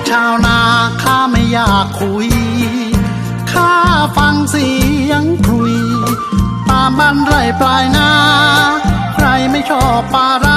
ชาวนาข้าไม่อยากคุยข้าฟังเสียงคุยตามบ้านไร่ปลายนาใครไม่ชอบปลาร้า